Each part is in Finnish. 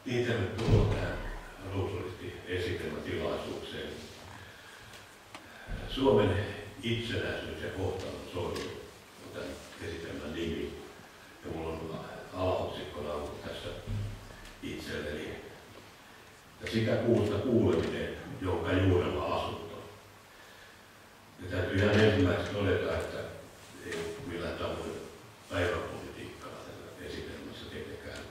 Niin, tervetuloa tähän Ruusulisti-esitelmätilaisuukseen. Suomen itsenäisyys ja kohtalon sormi on tämän esitelmän nimi. Ja mulla on alaotsikkona ollut tässä itselleni. Ja sitä kuusta kuuleminen, jonka juurella asunto. Ja täytyy ihan ensimmäiseksi todeta, että ei ole millään tavoin päiväpolitiikkana tässä esitelmässä tietenkään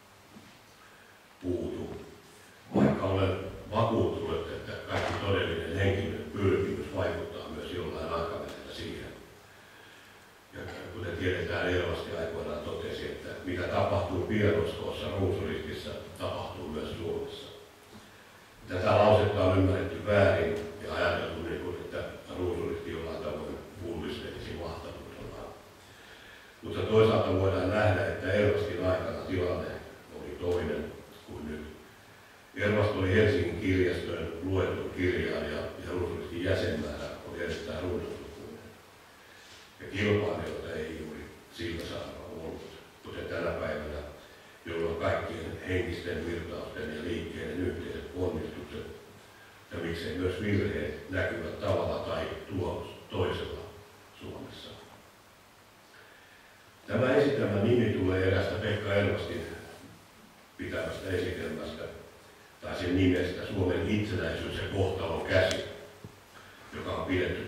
puutu. Vaikka olen vakuuttunut, että kaikki todellinen henkilön pyrkimys vaikuttaa myös jollain aikavälillä siihen. Ja kuten tiedetään, Eerolasti aikoinaan totesi, että mitä tapahtuu Pienoskoossa Ruusulistissa, tapahtuu myös Suomessa. Tätä lausetta on ymmärretty väärin ja ajateltu, että Ruusulisti jollain tavoin pullistelisi mahtavuudellaan. Mutta toisaalta voidaan nähdä, että Eerostin aikana tilanne oli toinen kuin nyt. Eerosti oli Helsingin kirjastojen luettu kirjailija ja Ruusulistin jäsenmäärä oli erittäin runsaslukuinen. Ja kilpailijoita ei juuri sillä saarella ollut, kuten tänä päivänä, jolloin kaikkien henkisten virtausten ja liikkeiden yhteiset ponnistukset ja miksei myös virheet näkyvät tavalla tai toisella Suomessa. Tämä esitelmän nimi tulee erästä Pekka Eerostin pitämästä esitelmästä tai sen nimestä Suomen itsenäisyys ja kohtalon käsi, joka on pidetty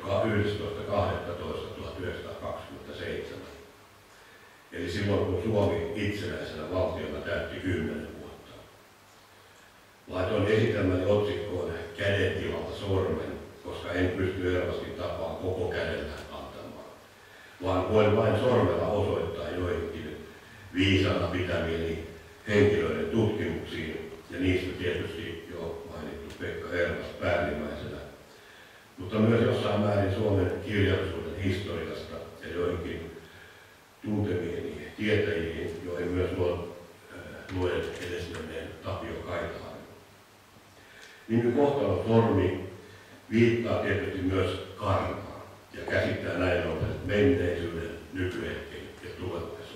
11.12.1927. Eli silloin kun Suomi itsenäisenä valtiona täytti 10 vuotta. Laitoin esitelmäni otsikkoon käden tilalla sormen, koska en pysty Eerostin tapaan koko kädellä antamaan, vaan voin vain sormella osoittaa joihinkin viisaana pitämieni henkilöiden tutkimuksiin, ja niistä tietysti jo mainittu Pekka Eerost päällimmäisenä, mutta myös jossain määrin Suomen kirjallisuuden historiasta ja joihinkin tuntemiini tietäjiin, joihin myös luen edesmenneen Tapio Kaitaharju. Nimi kohtalon sormi viittaa tietysti myös karmaan ja käsittää näin ollen menneisyyden, nykyhetken ja tulevaisuuden.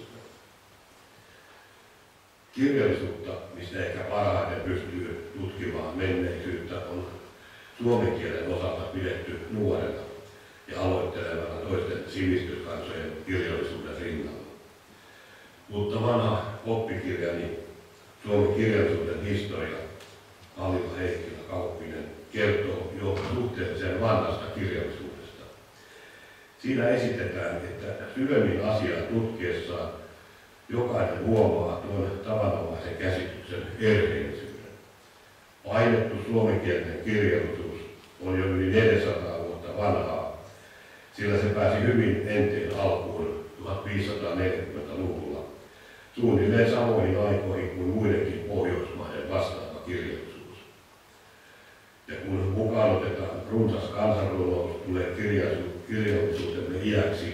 Kirjallisuutta, mistä ehkä parhaiten pystyy tutkimaan menneisyyttä, on suomen kielen osalta pidetty nuorena ja aloittelevana toisten sivistyskansojen kirjallisuuden rinnalla. Mutta vanha oppikirjani Suomen kirjallisuuden historia, Alila Heikkilä Kauppinen, kertoo jo suhteellisen vanhasta kirjallisuudesta. Siinä esitetään, että syvemmin asiaa tutkiessaan jokainen huomaa tuon tavanomaisen käsityksen erheellisyyden. Painettu suomenkielinen kirjallisuus on jo yli 400 vuotta vanhaa, sillä se pääsi hyvin enteen alkuun 1540-luvulla, suunnilleen samoihin aikoihin kuin muidenkin Pohjoismaiden vastaava kirjallisuus. Ja kun mukaan otetaan runsas kansanrunous, tulee kirjallisuutemme iäksi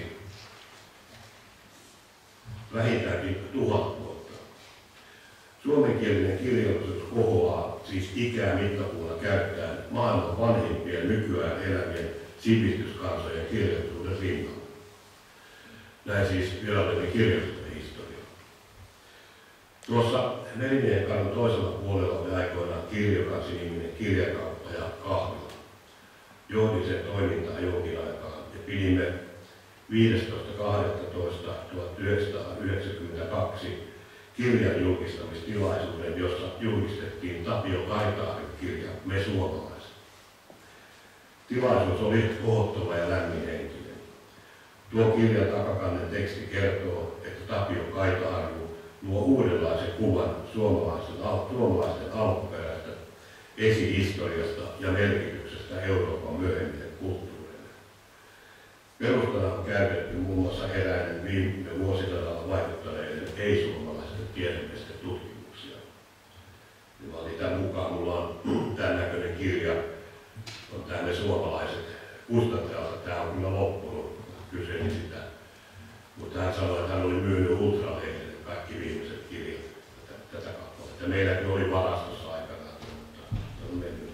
vähintäänkin 1000 vuotta. Suomenkielinen kirjallisuus kohoaa siis ikää mittapuulla käyttäen maailman vanhimpien nykyään elävien sivistyskansojen kirjallisuuden rinnalla. Näin siis virallinen kirjallisuuden historia. Tuossa Merimiehen toisella puolella oli aikoinaan Kirjokansi-niminen kirjakauppa ja kahvila. Johdin sen toimintaa jonkin aikaa ja pidimme 15.12.1992 kirjan julkistamistilaisuuden, jossa julkistettiin Tapio Kaitaharjun kirja Me suomalaiset. Tilaisuus oli kohottava ja lämminhenkinen. Tuo kirjan takakannen teksti kertoo, että Tapio Kaitaharju luo uudenlaisen kuvan suomalaisten alkuperäistä esihistoriasta ja merkityksestä Euroopan myöhemmille kulttuureille. Perustana on käytetty muun muassa eräiden viime vuosisadalla vaikuttaneiden ei-suomalaisten tiedemiesten tutkimuksia. Ja valitan mukaan mulla on tämän näköinen kirja, on tänne suomalaiset kustantajalta. Tämä on kyllä loppunut, kyselin sitä. Mutta hän sanoi, että hän oli myynyt Ultralehdelle kaikki viimeiset kirjat tätä kautta. Meilläkin oli varastossa aikanaan, mutta on mennyt.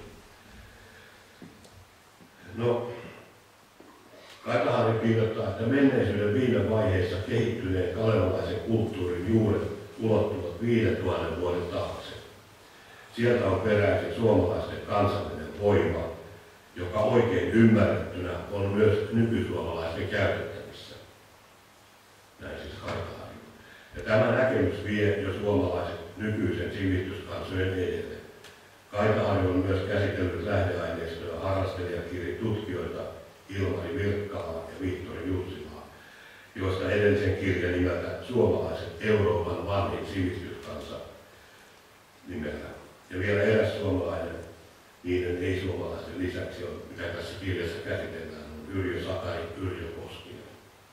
No, Kaitaharju kirjoittaa, että menneisyyden viime vaiheessa kehittyneen kalevalaisen kulttuurin juuret ulottuvat 5000 vuoden taakse. Sieltä on peräisin suomalaisten kansallinen voima, joka oikein ymmärrettynä on myös nykysuomalaisten käytettävissä. Näin siis Kaitaharju. Ja tämä näkemys vie jo suomalaiset nykyisen sivistyskansojen edelle. Kaitaharju on myös käsitellyt lähdeaineistoja harrastelijakirjatutkijoita Ilmari Virkkalaa ja Vihtori Jussilaa, joista edellisen kirjan nimeltä Suomalaiset Euroopan vanhin sivistyskansa nimellä. Ja vielä eräs suomalainen, niiden ei-suomalaisten lisäksi, on, mitä tässä kirjassa käsitellään, on Yrjö Sakari Yrjö Koskinen.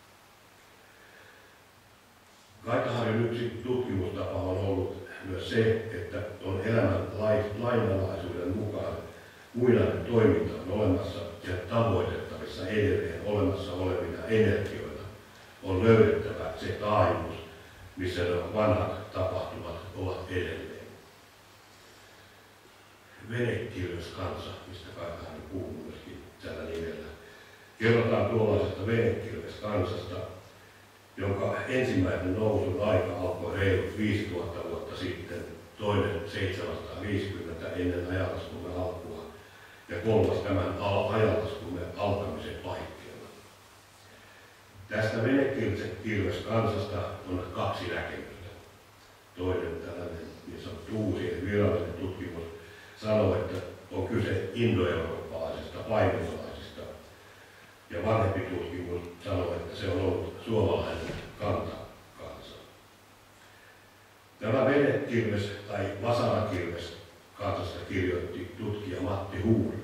Kaitaharjun yksi tutkimustapa on ollut myös se, että on elämän lainalaisuuden mukaan muinainen toiminta on olemassa ja tavoitettavissa edelleen olemassa olevina energioina on löydettävä se taajuus, missä ne vanhat tapahtumat ovat edelleen. Venekilveskansa, mistä Kaitaharju puhuu myöskin tällä nimellä. Kerrotaan tuollaisesta venekilveskansasta, jonka ensimmäinen nousun aika alkoi reilut 5000 vuotta sitten, toinen 750 ennen ajanlaskumme alkua ja kolmas tämän ajanlaskumme alkamisen paikkeilla. Tästä venekilveskansasta on kaksi näkemystä. Toinen tällainen niin sanottu uusi virallinen tutkimus sanoo, että on kyse indoeurooppalaisista paimentolaisista. Ja vanhempi tutkimus sanoo, että se on ollut suomalainen kantakansa. Tämä venekilves tai vasarakilves kansasta kirjoitti tutkija Matti Huuri.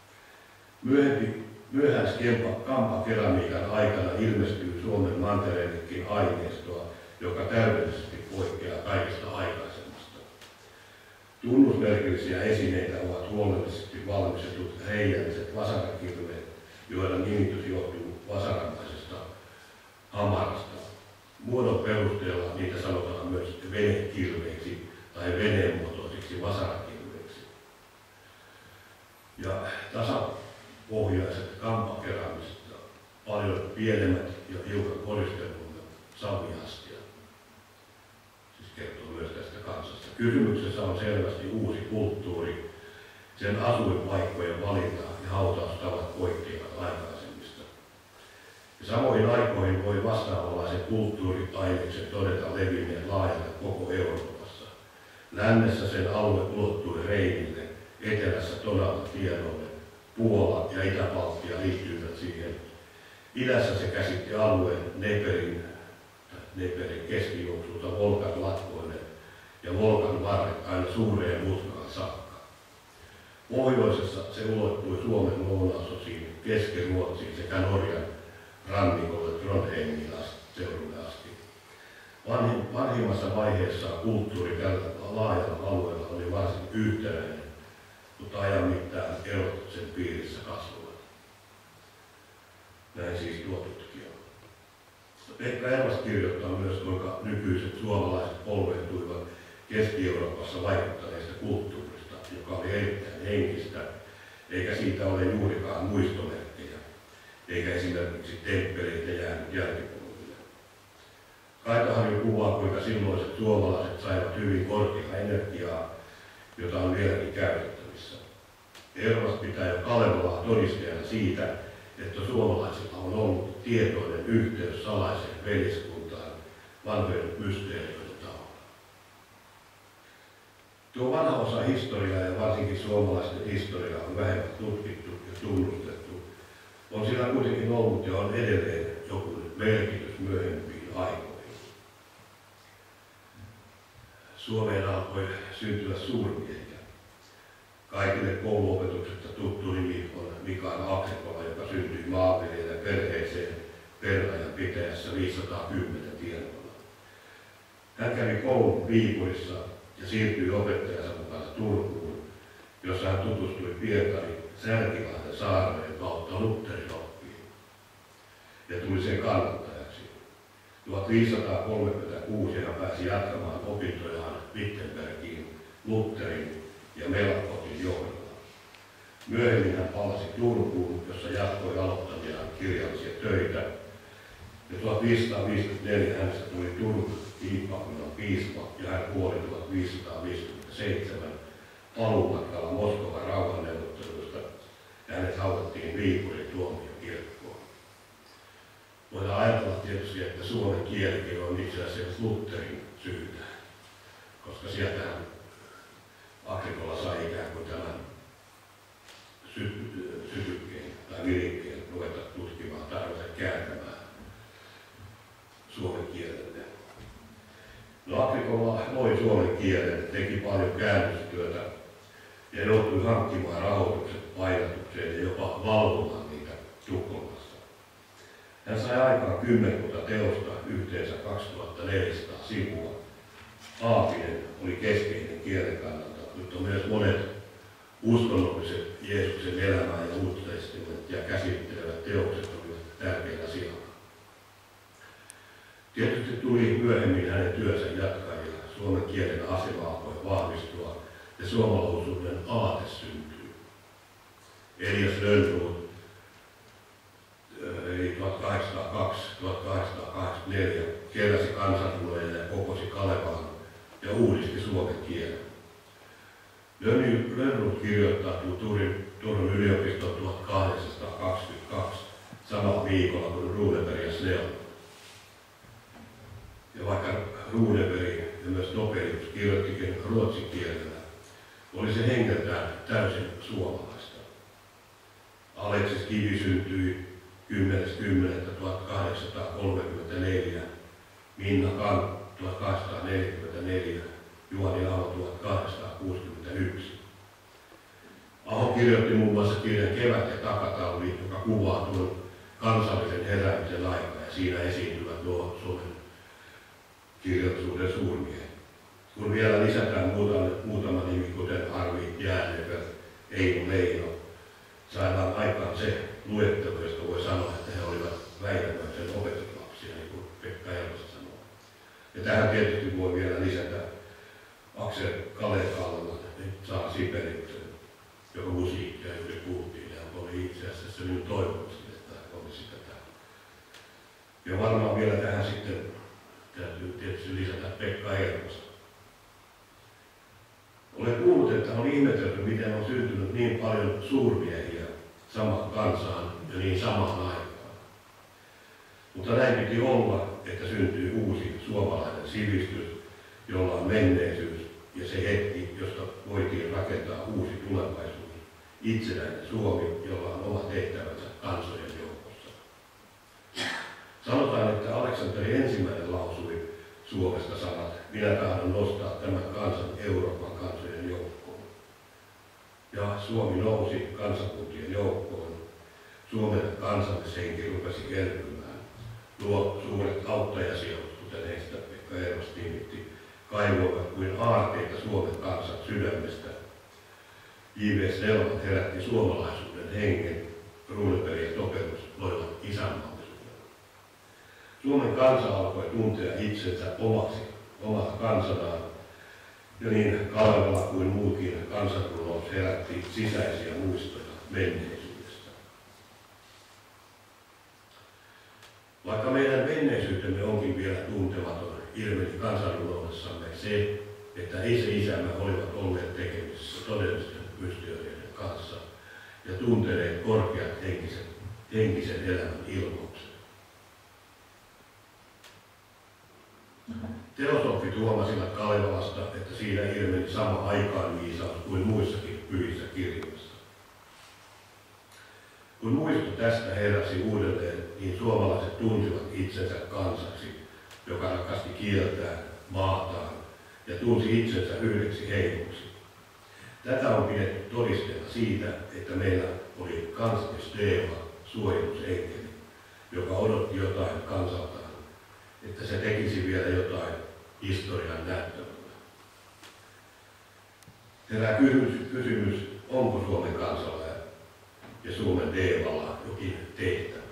Myöhäiskampa-keramiikan aikana ilmestyy Suomen mantereellekin aineistoa, joka täydellisesti poikkeaa kaikesta aikaisemmasta. Tunnusmerkillisiä esineitä ovat huolellisesti valmistetut reiälliset vasarakilveet, joiden nimitys johtuu vasaramaisesta hamarasta. Muodon perusteella niitä sanotaan myös venekilveiksi tai veneenmuotoisiksi vasarakilveiksi. Ja tasapohjaiset kampakeramista, paljon pienemmät ja hiukan koristelummat saviastiat. Siis kertoo myös tästä kansasta. Kysymyksessä on selvästi uusi kulttuuri. Sen asuinpaikkojen valinta ja hautaustavat poikkeavat aikaisemmista. Ja samoihin aikoihin voi vastaavanlaisen kulttuuriaineksen todeta levinneen laajalle koko Euroopassa. Lännessä sen alue ulottui Reinille, etelässä Tonavan tienoille, Puola ja Itä-Baltia liittyivät siihen. Idässä se käsitti alueen Neperin keskijuoksulta Volkan latvoille ja Volkan varret aina suureen Mutkaan saakka. Pohjoisessa se ulottui Suomen lounaisosiin, Keski-Ruotsiin sekä Norjan rannikolle Trondheimin seudulle asti. Vanhimmassa vaiheessa kulttuuri tällä laajalla alueella oli varsin yhtenäinen, mutta ajan mittaan erot sen piirissä kasvavat. Näin siis tuo tutkija. Pekka Ervas kirjoittaa myös, kuinka nykyiset suomalaiset polvehtuivat Keski-Euroopassa vaikuttaneista kulttuurista, joka oli erittäin henkistä, eikä siitä ole juurikaan muistomerkkejä, eikä esimerkiksi temppeleitä jäänyt jälkipolville. Kaitaharju kuvaa, kuinka silloiset suomalaiset saivat hyvin korkeaa energiaa, jota on vieläkin käytettävissä. Ervas pitää jo Kalevalaa todistajana siitä, että suomalaisilla on ollut tietoinen yhteys salaiseen veljeskuntaan vanhojen mysteerioiden tavalla. Tuo vanha osa historiaa ja varsinkin suomalaisten historiaa on vähemmän tutkittu ja tunnustettu. On sillä kuitenkin ollut ja on edelleen joku merkitys myöhempiin aikoihin. Suomeen alkoi syntyä suurmiehiä. Kaikille kouluopetuksesta tuttu nimi on Mikael Aksekola, joka syntyi maanviljelijän perheeseen Pernajan pitäjässä 510 tienoilla. Hän kävi koulun Viipurissa ja siirtyi opettajansa mukana Turkuun, jossa hän tutustui Pietari Särkilahden saarnojen kautta Lutherin-oppiin ja tuli sen kannattajaksi. 1536 hän pääsi jatkamaan opintojaan Wittenbergiin, Lutherin ja Melkotin johdolla. Myöhemmin hän palasi Turkuun, jossa jatkoi aloittamiaan kirjallisia töitä. Ja 1554 hänestä tuli Turun hiippakunnan piispa ja hän kuoli 1557 paluumatkalla Moskovan rauhanneuvotteluista ja hänet haudattiin Viipurin tuomiokirkkoon. Voidaan ajatella tietysti, että suomen kielikin on itse asiassa Lutherin syytä, koska sieltähän Agricola sai ikään kuin tämän sytykkeen tai virikkeen ruveta tutkimaan tai ruveta kääntämään suomen kielelle. No Agricola loi suomen kielen, teki paljon käännöstyötä ja joutui hankkimaan rahoitukset painatukseen ja jopa valvomaan niitä Tukholmassa. Hän sai aikaan 10 teosta, yhteensä 2400 sivua. Aapinen oli keskeinen kielen kannalta, mutta myös monet uskonnolliset Jeesuksen elämää ja Uutta testamenttia käsittelevät teokset olivat tärkeillä sijalla. Tietysti tuli myöhemmin hänen työnsä jatkaa ja suomen kielen asema alkoi vahvistua ja suomalaisuuden aate syntyi. Elias Lönnrot eli 1802-1884 keräsi kansanrunoja ja kokosi Kalevalan ja uudisti suomen kielen. Lönnrot kirjoittautui Turun yliopistoon 1822 samalla viikolla kuin Runeberg ja Snell. Ja vaikka Runeberg ja myös Nobelius kirjoittikin ruotsin kielellä, oli se hengeltään täysin suomalaista. Aleksis Kivi syntyi 10.10.1834, Minna Kant 1844, Juhani Aho 1861. Aho kirjoitti muun muassa kirjan Kevät ja takatalvi, joka kuvaa tuon kansallisen heräämisen aikaa ja siinä esiintyvät nuo Suomen kirjallisuuden suurmiehet. Kun vielä lisätään muutama nimi, kuten Arvi Jäänever, Eino Leino, saadaan aikaan se luettelo, josta voi sanoa, että he olivat Väinämöisen opetuslapsia, niin kuin Pekka Elvasta sanoo. Ja tähän tietysti voi vielä lisätä Aksel Kalekalman, Saa Sibeliuksen, joka musiikkia juuri puhuttiin, ja oli itse asiassa minun toivomukseni, että olisi tätä. Ja varmaan vielä tähän sitten täytyy tietysti lisätä Pekka Elvasta. Olen kuullut, että on ihmetelty, miten on syntynyt niin paljon suurmiehiä samaan kansaan ja niin samaan aikaan. Mutta näin piti olla, että syntyy uusi suomalainen sivistys, jolla on menneisyys ja se hetki, josta voitiin rakentaa uusi tulevaisuus. Itsenäinen Suomi, jolla on oma tehtävänsä kansojen joukossa. Sanotaan, että Aleksanteri ensimmäinen lausui Suomesta sanat, minä tahdon nostaa tämän kansan Euroopan kansojen joukkoon. Ja Suomi nousi kansakuntien joukkoon. Suomen kansallishenki rupesi elpymään. Nuo suuret auttajasijoitus, kuten heistä Pekka Ervas nimitti, kaivoivat kuin aarteita Suomen kansan sydämestä. J.V. Snellman herätti suomalaisuuden hengen, Runeberg ja Nobelius loivat isänmaallisuuden. Suomen kansa alkoi tuntea itsensä omana kansanaan, ja niin Kalevala kuin muutkin kansanrunous herätti sisäisiä muistoja menneisyydestä. Vaikka meidän menneisyytemme onkin vielä tuntematon, ilmeni kansanrunoudessamme se, että ei se isämme olivat olleet tekemisissä todellisten pystiöiden kanssa ja tunteneet korkeat henkisen elämän ilmaukset. Teosofit huomasivat Kalevalasta, että siinä ilmeni sama aikaanviisaus kuin muissakin pyhissä kirjoissa. Kun muisto tästä heräsi uudelleen, niin suomalaiset tunsivat itsensä kansaksi, joka rakasti kieltään, maataan ja tunsi itsensä yhdeksi heimoksi. Tätä on pidetty todisteena siitä, että meillä oli kansallisteema, suojelusenkeli, joka odotti jotain kansaltaan, että se tekisi vielä jotain historian näyttämällä. Herää kysymys, onko Suomen kansalla ja Suomen Deevalla jokin tehtävä.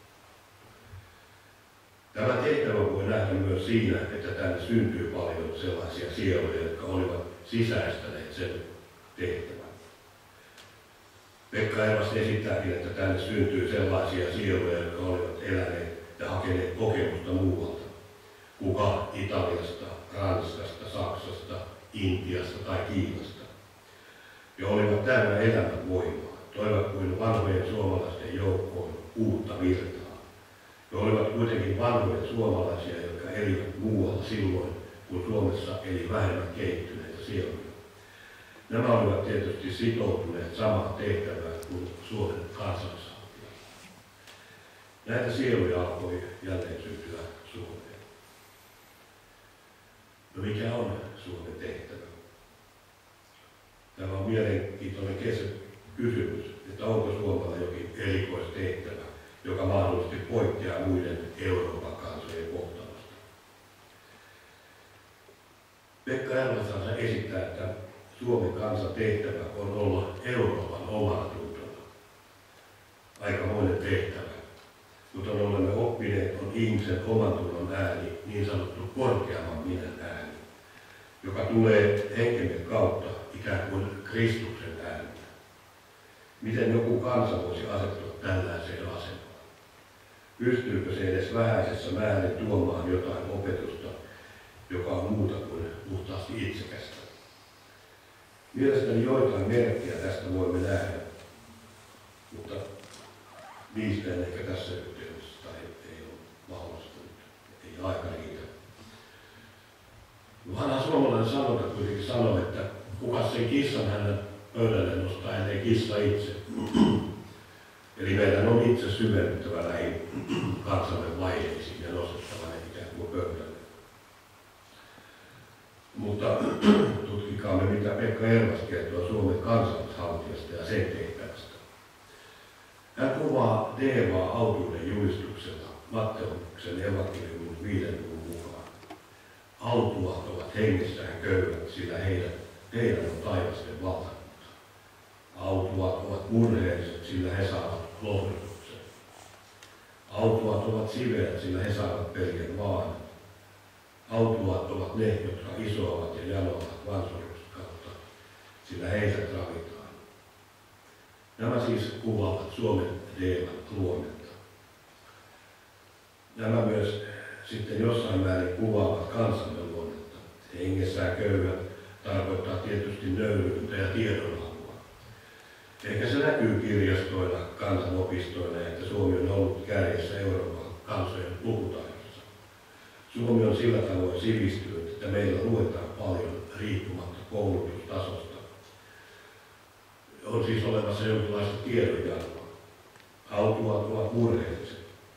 Tämä tehtävä voi nähdä myös siinä, että tänne syntyy paljon sellaisia sieluja, jotka olivat sisäistäneet sen tehtävän. Pekka Ervas esittääkin, että tänne syntyy sellaisia sieluja, jotka olivat eläneet ja hakeneet kokemusta muualta. Kuka Italiasta, Ranskasta, Saksasta, Intiasta tai Kiinasta. ja olivat täynnä elämän voimaa, toivat kuin vanhojen suomalaisten joukkoon uutta virtaa. He olivat kuitenkin vanhoja suomalaisia, jotka elivät muualla silloin, kun Suomessa eli vähemmän kehittyneitä sieluja. Nämä olivat tietysti sitoutuneet samaan tehtävään kuin Suomen kansallisvaltio. Näitä sieluja alkoi jälleen syntyä Suomeen. No mikä on Suomen tehtävä? Tämä on mielenkiintoinen kysymys, että onko Suomella jokin erikoistehtävä, joka mahdollisesti poikkeaa muiden Euroopan kansojen kohtalosta. Pekka Ervasarsa esittää, että Suomen kansan tehtävä on olla Euroopan omana tuntona. Aikamoinen tehtävä. Kuten olemme oppineet, on ihmisen oman tunnon ääni, niin sanottu korkeamman minän ääni, joka tulee henkemme kautta ikään kuin Kristuksen ääni. Miten joku kansa voisi asettua tällaiseen asemaan? Pystyykö se edes vähäisessä määrin tuomaan jotain opetusta, joka on muuta kuin puhtaasti itsekästä? Mielestäni joitain merkkejä tästä voimme nähdä, mutta niistä en ehkä tässä yhteydessä tai ei ole mahdollista nyt, ei aika riitä. Vanha suomalainen sanonta kuitenkin sanoo, että kuka sen kissan hänen pöydälle nostaa, ellei kissa itse. Eli meidän on itse syvennyttävä näihin kansamme vaiheisiin ja nostettava ne ikään kuin pöydälle. Mutta tutkikaamme, mitä Pekka Ervas kertoo Suomen kansallishaltijasta ja sen tehtävästä. Hän kuvaa Deevaa autuuden julistuksella Matteuksen evankeliumin 5. luvun mukaan. Autuat ovat hengessään köyhät, sillä heidän on taivasten valtakunta. Autuat ovat murheelliset, sillä he saavat lohdutuksen. Autuat ovat siveät, sillä he saavat periä vaan. Autuat ovat ne, jotka isoavat ja janoavat vansuruksen kautta, sillä heitä ravitaan. Nämä siis kuvaavat Suomen Deevan luonnetta. Nämä myös sitten jossain määrin kuvaavat kansamme luonnetta. Hengessään köyhät tarkoittaa tietysti nöyryyttä ja tiedonhalua. Ehkä se näkyy kirjastoilla, kansanopistoilla, että Suomi on ollut kärjessä Euroopan kansojen lukutaidossa. Suomi on sillä tavoin sivistynyt, että meillä luetaan paljon riippumatta koulutustasosta. On siis olemassa jonkinlaista tiedonjanoa. Autuat ovat murheelliset.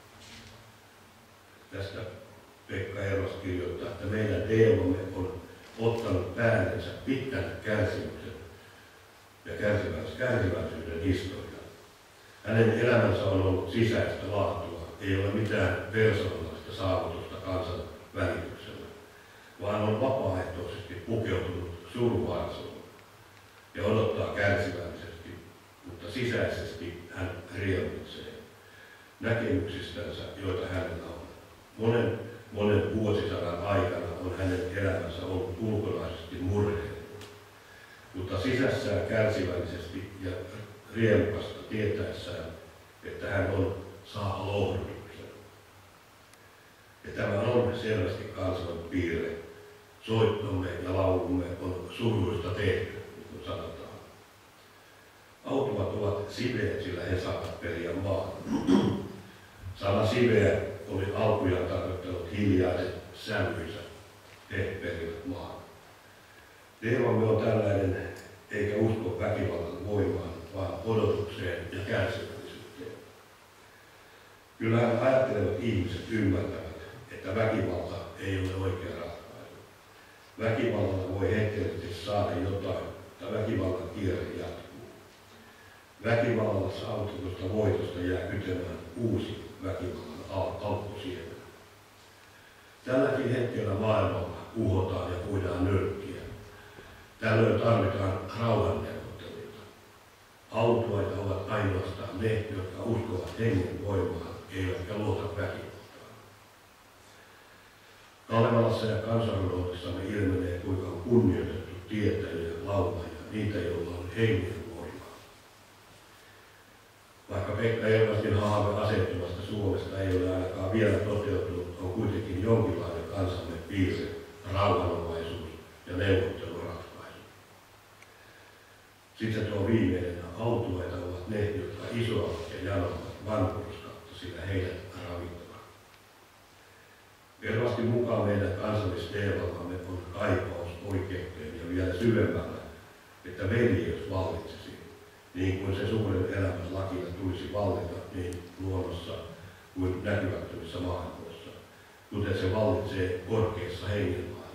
Tästä Pekka Ervas kirjoittaa, että meidän Deevamme on ottanut päällensä pitkän kärsimyksen ja kärsiväisyyden historian. Hänen elämänsä on ollut sisäistä laatua, ei ole mitään persoonallista saavutusta kansan välityksellä, vaan on vapaaehtoisesti pukeutunut surunvarsoon ja odottaa kärsivällisesti, mutta sisäisesti hän riemitsee näkemyksistänsä, joita hänellä on. Monen vuosisadan aikana on hänen elämänsä ollut ulkonaisesti murheellinen, mutta sisässään kärsivällisesti ja riemukasta tietäessään, että hän saa lohdutuksen. Ja tämä on selvästi kansan piirre. Soittomme ja laulumme on suruista tehty, niin kuin sanotaan. Autuat ovat siveet, sillä he saavat periä maan. Sana siveä oli alkujaan tarkoittanut hiljaiset sävyisä, he perivät maan. Deevamme on tällainen, eikä usko väkivallan voimaan, vaan odotukseen ja kärsivällisyyteen. Kyllähän ajattelevat ihmiset ymmärtävät, että väkivalta ei ole oikea ratkaisu. Väkivallalla voi hetkellisesti saada jotain, mutta väkivallan kierre jatkuu. Väkivallalla saavutetusta voitosta jää kytemään uusi väkivallan alkusiemen. Tälläkin hetkellä maailmalla uhotaan ja puidaan nyrkkiä. Tällöin tarvitaan rauhanneuvotteluita. Autuaita ovat ainoastaan ne, jotka uskovat hengen voimaan, eivätkä luota väkivaltaan. Kalevalassa ja kansanrunoudessamme ilmenee, kuinka on kunnioitettu tietäjiä, laulajia, niitä, joilla on hengen voimaa. Vaikka Pekka Ervastin haave asettumasta Suomesta ei ole ainakaan vielä toteutunut, on kuitenkin jonkinlainen kansamme piirre, rauhanomaisuus ja neuvotteluratkaisu. Sitten se tuo viimeinen autuaita ovat ne, jotka isoavat ja janoavat vanhurskautta, sillä heidät ravittavat. Selvästi mukaan meidän kansallisteemallamme on kaipaus oikeuteen ja vielä syvemmällä, että veljeys vallitsisi, niin kuin se suuren elämän lakina tulisi vallita niin luonnossa kuin näkymättömissä maailmoissa, kuten se vallitsee korkeassa hengenmaailmassa.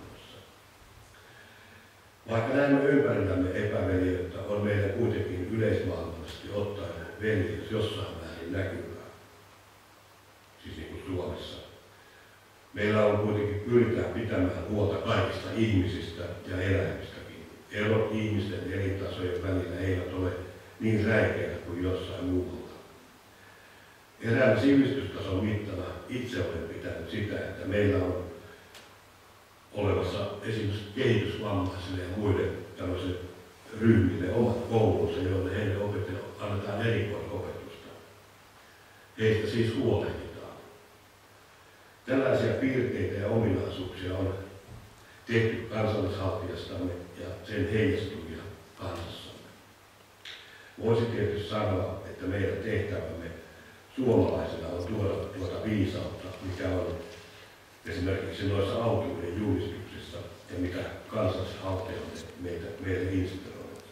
Vaikka näemme ympärillämme epäveljeyttä, on meidän kuitenkin yleismaailmallisesti ottaen veljeys jossain määrin näkyvää, siis niin kuin Suomessa. Meillä on kuitenkin pyritään pitämään huolta kaikista ihmisistä ja eläimistäkin. Erot ihmisten elintasojen välillä eivät ole niin räikeitä kuin jossain muualla. Erään sivistystason mittana itse olen pitänyt sitä, että meillä on olevassa esimerkiksi kehitysvammaisille ja muille tämmöisille ryhmille omat koulunsa, joille heille annetaan erikoisopetusta. Heistä siis huolehditaan. Tällaisia piirteitä ja ominaisuuksia on tehty kansallishaltijastamme ja sen heijastuvia kansassamme. Voisi tietysti sanoa, että meidän tehtävämme suomalaisina on tuoda tuota viisautta, mikä on esimerkiksi noissa autuuden julistuksissa ja mitä kansallishaltijamme meille inspiroivat.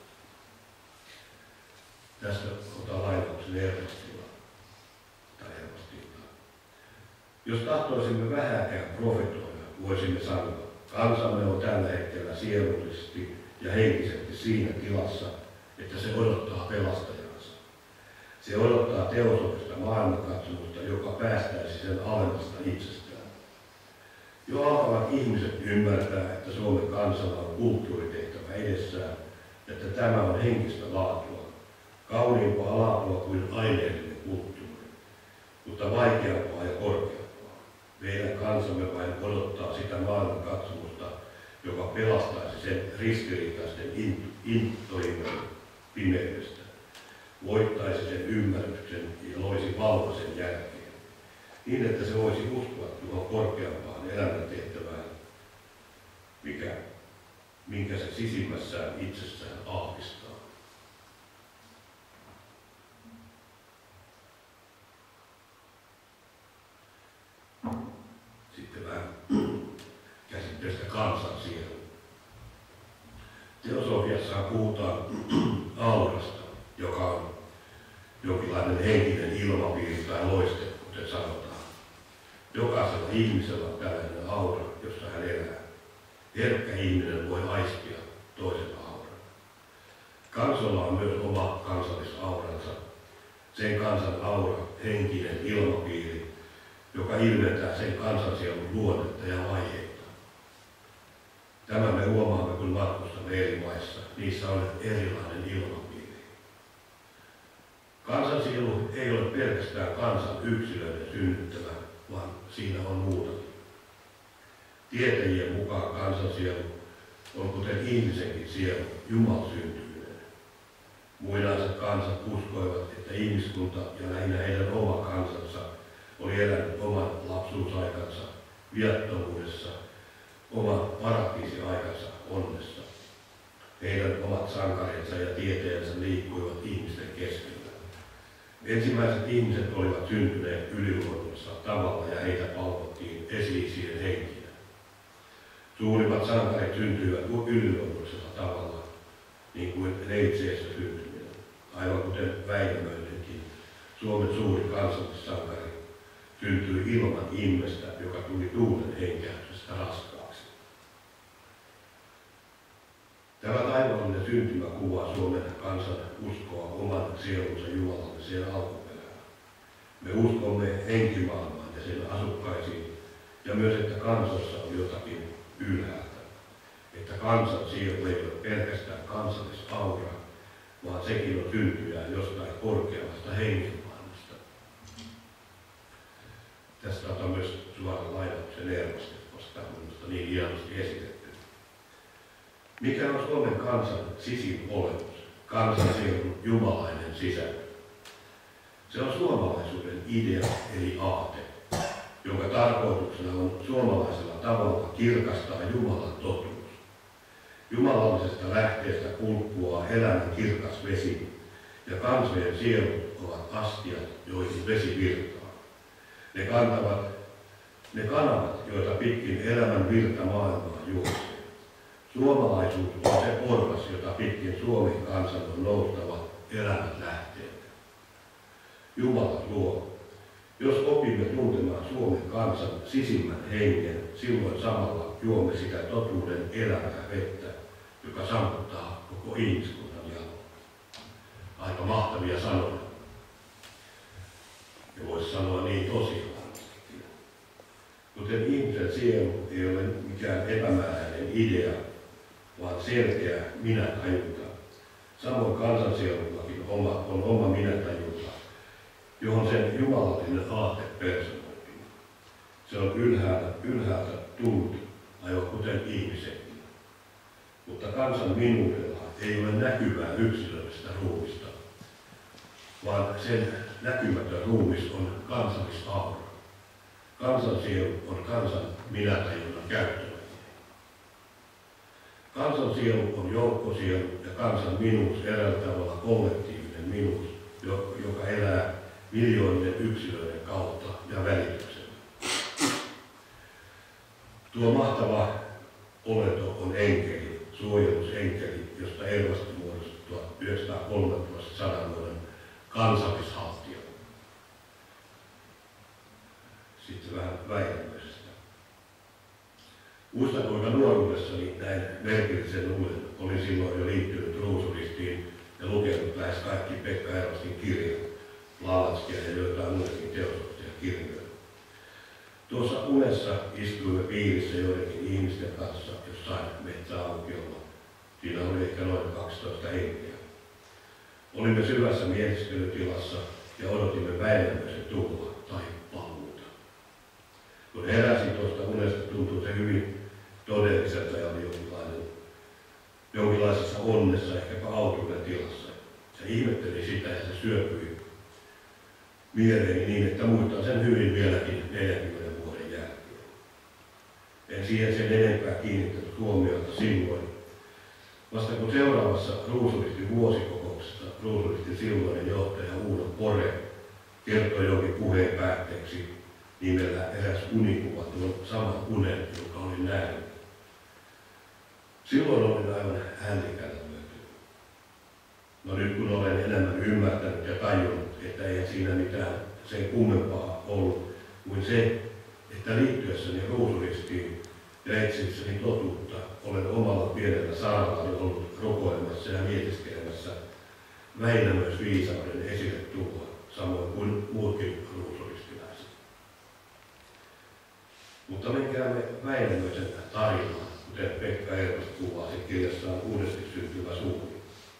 Tästä otan lainauksen Ervastilla. Jos tahtoisimme vähäkään profetoida, voisimme sanoa, kansamme on tällä hetkellä sielullisesti ja henkisesti siinä tilassa, että se odottaa pelastajansa. Se odottaa teosofista maailmankatsomusta, joka päästäisi sen alemmasta itsestään. Jo alkavat ihmiset ymmärtää, että Suomen kansalla on kulttuuritehtävä edessään, että tämä on henkistä laatua, kauniimpaa laatua kuin aineellinen kulttuuri, mutta vaikeampaa ja korkeampaa. Meidän kansamme vain odottaa sitä maailmankatsomusta, joka pelastaisi sen ristiriitaisten intohimon pimeydestä, voittaisi sen ymmärryksen ja loisi valtaisen jälkeen, niin että se voisi uskoa tuohon korkeampaan elämäntehtävään, minkä se sisimmässään itsessään aavistaa. Sitten vähän käsitteestä kansansielu. Teosofiassa puhutaan aurasta, joka on jonkinlainen henkinen ilmapiiri tai loiste, kuten sanotaan. Jokaisella ihmisellä on tällainen aura, jossa hän elää. Herkkä ihminen voi aistia toisen auran. Kansalla on myös oma kansallisauransa, sen kansan aura, henkinen ilmapiiri, joka ilmentää sen kansansielun luonnetta ja vaiheita. Tämä me huomaamme, kun matkustamme eri maissa. Niissä on erilainen ilmapiiri. Kansansielu ei ole pelkästään kansan yksilöiden synnyttämä, vaan siinä on muutakin. Tietäjien mukaan kansansielu on kuten ihmisenkin sielu, jumalsyntyinen. Muinaiset kansat uskoivat, että ihmiskunta ja lähinnä heidän oma kansansa oli elänyt oman lapsuusaikansa viattomuudessa, oman paratiisiaikansa onnessa. Heidän omat sankarinsa ja tieteensä liikkuivat ihmisten keskellä. Ensimmäiset ihmiset olivat syntyneet yliluonnollisella tavalla ja heitä palvottiin esi-isien henkinä. Suurimmat sankarit syntyivät yliluonnollisella tavalla, niin kuin neitseessä syntyminen. Aivan kuten Väinämöinenkin, Suomen suuri kansallissankari, syntyi ilman ihmistä, joka tuli tuulen henkäyksestä raskaaksi. Tämä taivaallinen syntymä kuvaa Suomen kansan uskoa oman sielunsa jumalalliseen alkuperään. Me uskomme henkimaailmaan ja sen asukkaisiin, ja myös, että kansassa on jotakin ylhäältä. Että kansan sielu ei ole pelkästään kansallisaura, vaan sekin on syntyjä jostain korkeammasta hengenmaailmasta. Tästä otan myös suoran lainauksen Ervasti, koska on minusta niin hienosti esitetty. Mikä on Suomen kansan sisin olemus, kansansielun jumalainen sisältö? Se on suomalaisuuden idea eli aate, jonka tarkoituksena on suomalaisella tavalla kirkastaa Jumalan totuus. Jumala jumalallisesta lähteestä kulkuaa elämän kirkas vesi, ja kansojen sielut ovat astiat, joihin vesi virtaa. Ne kanavat, joita pitkin elämän virta maailmaa juoksee. Suomalaisuus on se porras, jota pitkin Suomen kansan on noustava elämän lähteet. Jumala luo. Jos opimme tuntemaan Suomen kansan sisimmän hengen, silloin samalla juomme sitä totuuden elämää vettä, joka sammuttaa koko ihmiskunnan jalon. Aika mahtavia sanoja. Ja voisi sanoa niin tosiaan. Kuten ihmisen sielu ei ole mikään epämääräinen idea, vaan selkeä minätajunta. Samoin kansansielullakin on oma minätajunta, johon sen jumalallinen aate personoituu. Se on ylhäältä tullut, aivan kuten ihmisenkin. Mutta kansan minuudella ei ole näkyvää yksilöllistä ruumista, vaan sen näkymätön ruumis on kansallisaura. Kansansielu on kansan minätajunnan käyttöväline. Kansansielu on joukkosielu ja kansan minuus eräällä tavalla kollektiivinen minuus, joka elää miljoonien yksilöiden kautta ja välityksellä. Tuo mahtava olento on enkeli, suojelusenkeli, josta Eevasta muodostui 1913 100 vuoden kansallishaltija. Sitten vähän Väinämöisestä. Muistan, kuinka nuoruudessani näin merkillisen uuden. Olin silloin jo liittynyt Ruusuristiin ja lukenut lähes kaikki Pekka Ervastin kirjat, Lalatskia ja joitain muitakin teosofisia kirjoja. Tuossa unessa istuimme piirissä joidenkin ihmisten kanssa jossain metsäaukiolla. Siinä oli ehkä noin 12 henkeä. Olimme syvässä mietiskelytilassa ja odotimme Väinämöisen tuloa tai paluuta. Kun heräsin tuosta unesta, tuntui se hyvin todelliselta ja oli jonkinlaisessa onnessa, ehkäpä autuuden tilassa. Se ihmetteli sitä ja se syöpyi mieleeni niin, että muistan sen hyvin vieläkin 40 vuoden jälkeen. En siihen sen enempää kiinnittänyt huomiota silloin. Vasta kun seuraavassa Ruusuristin vuosikokouksessa Ruusuristin silloinen johtaja Uuno Pore kertoi jonkin puheen päätteeksi nimellä eräs unikuva, tuon saman unen, jonka olin nähnyt. Silloin olin aivan häntikällä myötynyt. No nyt kun olen enemmän ymmärtänyt ja tajunnut, että ei siinä mitään sen kummempaa ollut kuin se, että liittyessäni Ruusuristiin ja etsiessäni totuutta olen omalla pienellä sarallani ollut rukoilemassa ja mietiskelemässä Väinämöisviisauden esille tuloa, samoin kuin muutkin ruusuristiläiset. Mutta menkäämme Väinämöisen tarinaan, kuten Pekka Ervast kuvasi kirjassaan Uudesti syntyvä Suomi.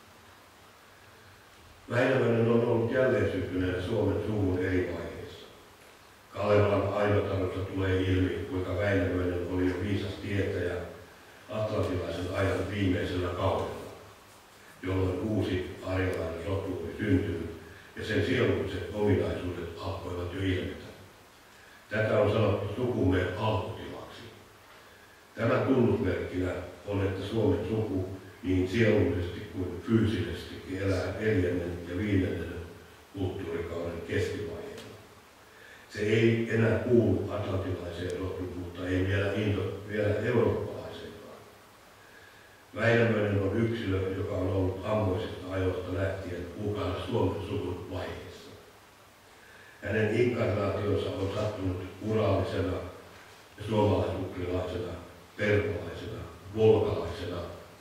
Väinämöinen on ollut jälleen syntyneenä Suomen suvun eri vaiheissa. Kalevalan ainotarussa tulee ilmi, kuinka Väinämöinen oli jo viisas tietäjä atlantilaisen ajan viimeisellä kaudella, jolloin uusi arialainen rotu oli syntynyt ja sen sielulliset ominaisuudet alkoivat jo ilmetä. Tätä on sanottu sukumme alkutilaksi. Tämän tunnusmerkkinä on, että Suomen suku niin sielullisesti kuin fyysisestikin elää 4. ja 5. kulttuurikauden keskivaiheella. Se ei enää kuulu atlantilaiseen rotuun, mutta ei vielä eurooppalaiseenkaan. Väinämöinen on yksilö, joka on ollut ammoisista ajoista lähtien mukana Suomen suvun vaiheessa. Hänen inkarnaationsa on sattunut uraalisena ja suomalaisukrilaisena, perkolaisena, volkalaisena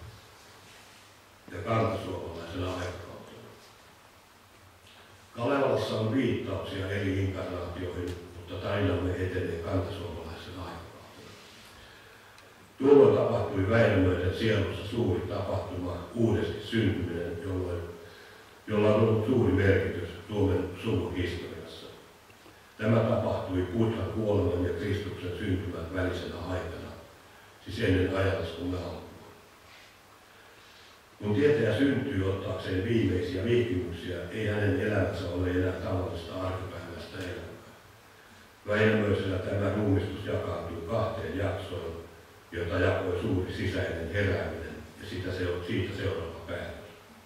ja kantasuomalaisena aikakautena. Kalevalassa on viittauksia eri inkarnaatioihin, mutta tarinamme etenee kantasuomalaisena aikakautena. Tuolloin tapahtui Väinämöisen sielussa suuri tapahtuma, uudesti syntyminen, jolla on ollut suuri merkitys Suomen suvun historiassa. Tämä tapahtui Putran kuoleman ja Kristuksen syntymän välisenä aikana, siis ennen ajatuskunnan alkua. Kun tietäjä syntyy ottaakseen viimeisiä vihkimyksiä, ei hänen elämänsä ole enää tavallista arkipäiväistä elämää. Väinämöisellä tämä ruumistus jakaantui 2 jaksoon, jota jakoi suuri sisäinen herääminen ja siitä seuraava päätös.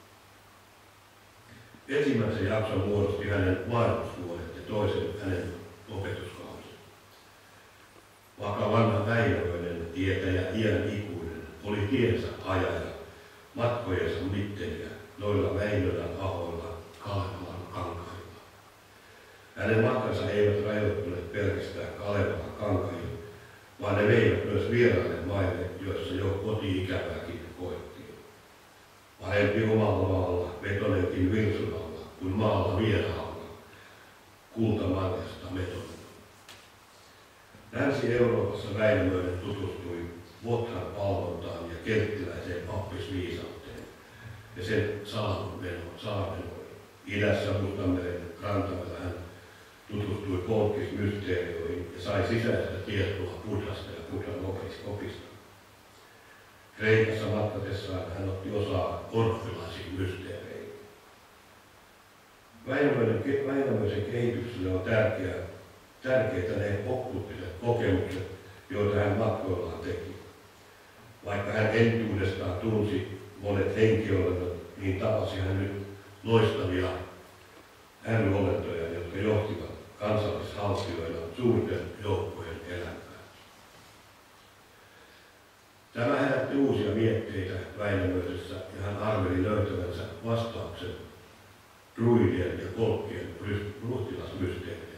Ensimmäisen jakson muodosti hänen vaellusvuodet ja toisen hänen opetuskausi. Vaikka vanha Väinämöinen, tietäjä iän ikuinen, oli tiensä ajaja, matkojensa mittelijä, noilla Väinölän ahoilla, Kalevalan kankailla. Hänen matkansa eivät rajoittuneet pelkästään Kalevalan kankaille, vaan ne veivät myös vieraille maille, joissa jo koti-ikävääkin koettiin. Parempi omalla maalla, vetonenkin virsun alla, kuin maalla vieraalla, kultamarjasta metonena. Länsi-Euroopassa Väinämöinen tutustui Vothan palvontaan ja kelttiläiseen pappisviisauteen ja sen salamenoihin. Idässä Mustanmeren rantamalla hän tutustui polkkismysteerioihin ja sai sisäistä tietoa Buddhasta ja Buddhan opista. Kreikassa matkatessaan hän otti osaa orfilaisiin mysteereihin. Väinämöisen kehitykselle on tärkeitä ne okkulttiset kokemukset, joita hän matkoillaan teki. Vaikka hän entuudestaan tunsi monet henkiolennot, niin tapasi hän nyt loistavia äryolentoja, jotka johtivat kansallishaltijoina suurten joukkojen elämää. Tämä herätti uusia mietteitä Väinämöisessä ja hän arveli löytävänsä vastauksen druidien ja kolkkien ruhtilasmysteereitä.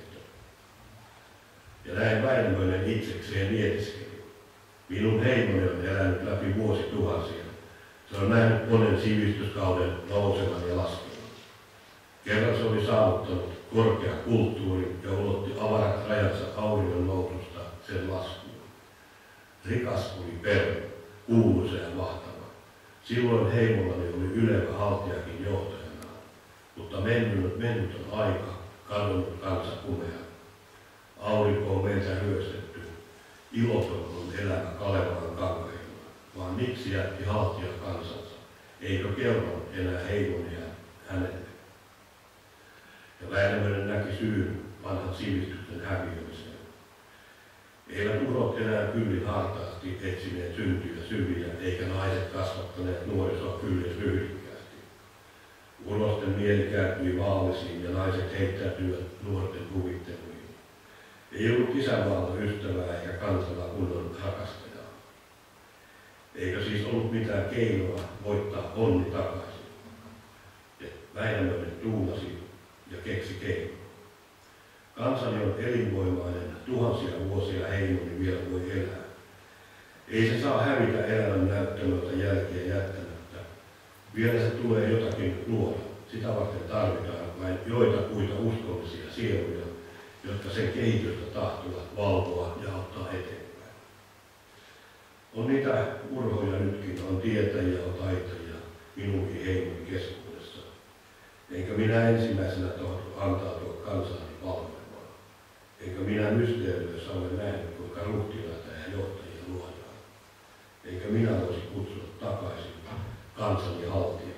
Ja näin Väinämöinen itsekseen mietiskeli. Minun heimoni on elänyt läpi vuosituhansia. Se on nähnyt monen sivistyskauden nousevan ja laskevan. Kerran se oli saavuttanut korkean kulttuurin ja ulotti avarat rajansa auringon noususta sen laskuun. Rikas oli perhe, kuuluisa ja mahtava. Silloin heimollani oli ylevä haltijakin johtajana, mutta mennyt on aika, kadonnut kansa kumea. Aurinko on meiltä ryöstetty, iloton on elämä Kalevalan kankailla, vaan miksi jätti haltija kansansa, eikö kelvannut enää heimonia hänelle? Ja Väinämöinen näki syyn vanhan sivistyksen häviömiseen. Eivät urot enää kyllin hartaasti etsineet syntyjä syviä, eikä naiset kasvattaneet nuorisoa kyllin ryhdikkäästi. Urosten mieli kääntyi vaallisiin ja naiset heittäytyivät nuorten huvitteluihin. Ei ollut isänmaalla ystävää eikä kansalla kunnon rakastajaa. Eikö siis ollut mitään keinoa voittaa onni takaisin? Ja Väinämöinen tuumasi ja keksi keinon. Kansani on elinvoimainen, tuhansia vuosia heimoni vielä voi elää. Ei se saa hävitä elämän näyttämöltä jälkeä jättämättä. Vielä se tulee jotakin luoda. Sitä varten tarvitaan vain joitakuita uskollisia sieluja, jotka sen kehitystä tahtovat valvoa ja auttaa eteenpäin. On niitä urhoja nytkin, on tietäjiä, on taitajia minunkin heimoni keskuudessa. Enkä minä ensimmäisenä tohdo antautua kansaani palvelemaan. Enkä minä mysteeriössä ole nähnyt, kuinka ruhtilaita ja johtajia luodaan. Enkä minä voisi kutsua takaisin kansani haltijaa.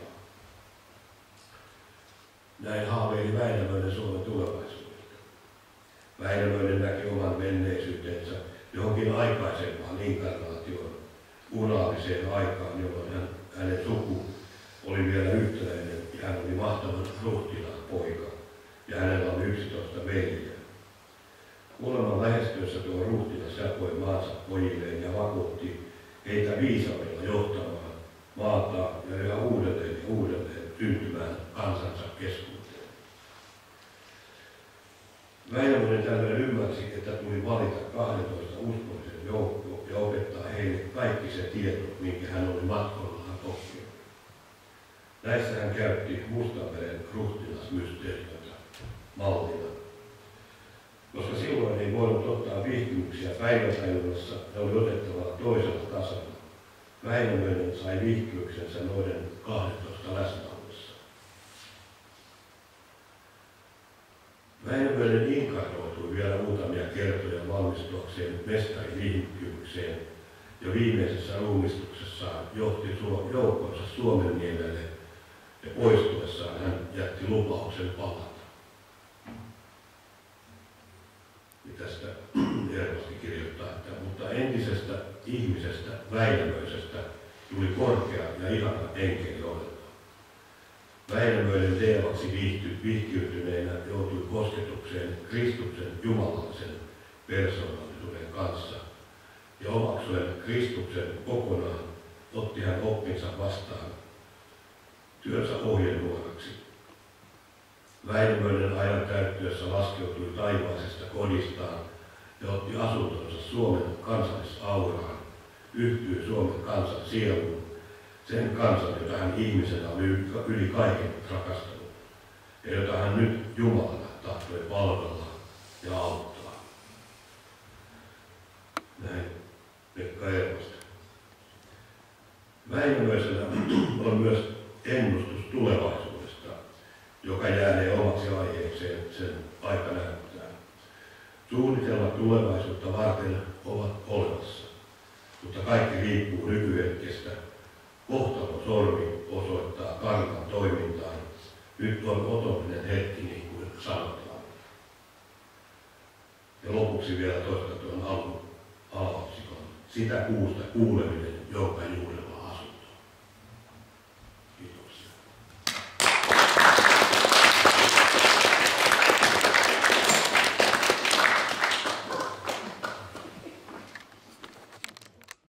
Näin haaveili Väinämöinen Suomen tulevaisuudesta. Väinämöinen näki oman menneisyytensä johonkin aikaisempaan inkarnaatioon, uraaliseen aikaan, jolloin hänen suku oli vielä yhtenäinen ja hän oli mahtavan ruhtilaan poika ja hänellä oli 11 veljeä. Kuoleman lähestyessä tuo ruhtilas jakoi maansa pojilleen ja vakuutti heitä viisaudella johtamaan maata ja yhä uudelleen syntymään kansansa keskuuteen. Väinämöinen tällöin ymmärsi, että tuli valita 12 uskollisen joukko ja opettaa heille kaikki se tieto, minkä hän oli matkoillaan oppinut. Näissä hän käytti Mustanmeren ruhtilasmysteerioita mallina. Koska silloin ei voinut ottaa vihkymyksiä päiväpäivässä, ne oli otettava toisella tasalla. Väinämöinen sai vihkymyksensä noiden 12 läsnäollessa. Väinämöinen inkarnoitui vielä muutamia kertoja valmistuakseen mestarin vihkymykseen ja viimeisessä ruumistuksessaan johti joukkonsa Suomenniemelle ja poistuessaan hän jätti lupauksen palata. Ja tästä helposti kirjoittaa, että mutta entisestä ihmisestä Väinämöisestä tuli korkea ja ihana enkeli olento. Väinämöinen teemaksi vihkiytyneenä joutui kosketukseen Kristuksen jumalallisen persoonallisuuden kanssa, ja omaksuen Kristuksen kokonaan otti hän oppinsa vastaan työnsä ohjenuoraksi. Väinämöinen ajan täyttyessä laskeutui taivaisesta kodistaan ja otti asuntonsa Suomen kansallisauraan, yhtyi Suomen kansan sieluun, sen kansan, jota hän ihmisenä oli yli kaiken rakastanut, ja jota hän nyt Jumalana tahtoi palvella ja auttaa. Näin Pekka Erosta. Väinämöisellä on myös ennustus tulevaisuudesta, joka jäänee omaksi aiheekseen sen aika näyttää. Suunnitelmat tulevaisuutta varten ovat olemassa, mutta kaikki riippuu nykyhetkestä. Kohtalon sormi osoittaa kartan toimintaan. Nyt on otollinen hetki, niin kuin sanotaan. Ja lopuksi vielä toista tuon alun alaotsikon. Sitä kuusta kuuleminen, jonka juurella